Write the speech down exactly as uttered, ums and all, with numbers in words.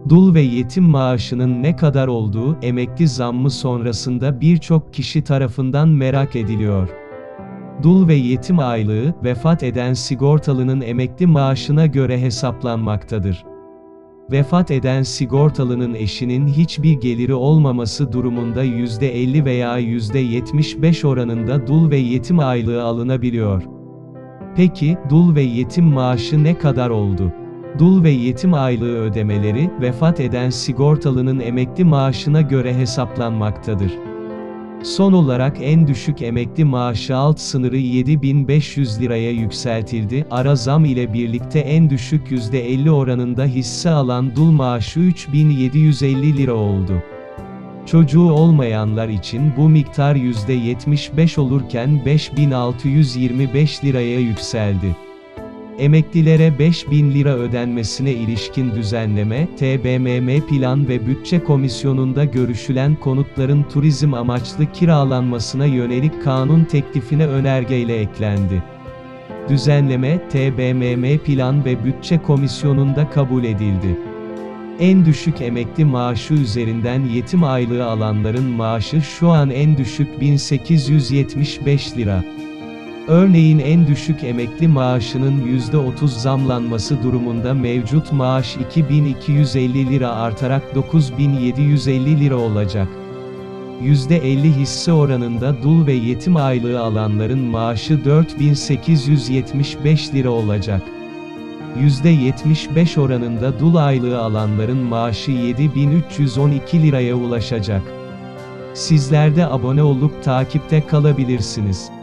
Dul ve yetim maaşının ne kadar olduğu, emekli zammı sonrasında birçok kişi tarafından merak ediliyor. Dul ve yetim aylığı, vefat eden sigortalının emekli maaşına göre hesaplanmaktadır. Vefat eden sigortalının eşinin hiçbir geliri olmaması durumunda yüzde elli veya yüzde yetmiş beş oranında dul ve yetim aylığı alınabiliyor. Peki, dul ve yetim maaşı ne kadar oldu? Dul ve yetim aylığı ödemeleri, vefat eden sigortalının emekli maaşına göre hesaplanmaktadır. Son olarak en düşük emekli maaşı alt sınırı yedi bin beş yüz liraya yükseltildi. Ara zam ile birlikte en düşük yüzde elli oranında hisse alan dul maaşı üç bin yedi yüz elli lira oldu. Çocuğu olmayanlar için bu miktar yüzde yetmiş beş olurken beş bin altı yüz yirmi beş liraya yükseldi. Emeklilere beş bin lira ödenmesine ilişkin düzenleme, T B M M Plan ve Bütçe Komisyonu'nda görüşülen konutların turizm amaçlı kiralanmasına yönelik kanun teklifine önergeyle eklendi. Düzenleme, T B M M Plan ve Bütçe Komisyonu'nda kabul edildi. En düşük emekli maaşı üzerinden yetim aylığı alanların maaşı şu an en düşük bin sekiz yüz yetmiş beş lira. Örneğin en düşük emekli maaşının yüzde otuz zamlanması durumunda mevcut maaş iki bin iki yüz elli lira artarak dokuz bin yedi yüz elli lira olacak. yüzde elli hisse oranında dul ve yetim aylığı alanların maaşı dört bin sekiz yüz yetmiş beş lira olacak. yüzde yetmiş beş oranında dul aylığı alanların maaşı yedi bin üç yüz on iki liraya ulaşacak. Sizler de abone olup takipte kalabilirsiniz.